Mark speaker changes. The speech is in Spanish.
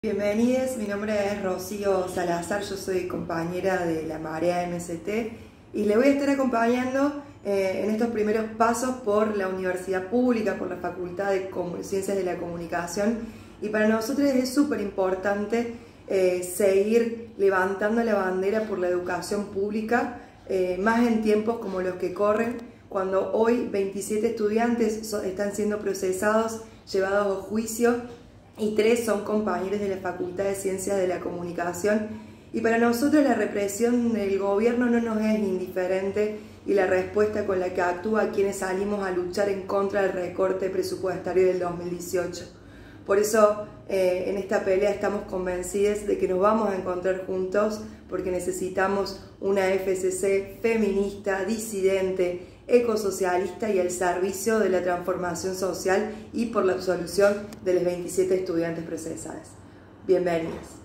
Speaker 1: Bienvenidos, mi nombre es Rocío Salazar, yo soy compañera de la Marea MST y le voy a estar acompañando en estos primeros pasos por la universidad pública, por la Facultad de Ciencias de la Comunicación, y para nosotros es súper importante seguir levantando la bandera por la educación pública, más en tiempos como los que corren, cuando hoy 27 estudiantes están siendo procesados, llevados a juicio, y 3 son compañeros de la Facultad de Ciencias de la Comunicación. Y para nosotros la represión del gobierno no nos es indiferente, y la respuesta con la que actúa quienes salimos a luchar en contra del recorte presupuestario del 2018. Por eso en esta pelea estamos convencidos de que nos vamos a encontrar juntos, porque necesitamos una FCC feminista, disidente, ecosocialista y al servicio de la transformación social y por la absolución de los 27 estudiantes procesados. Bienvenidos.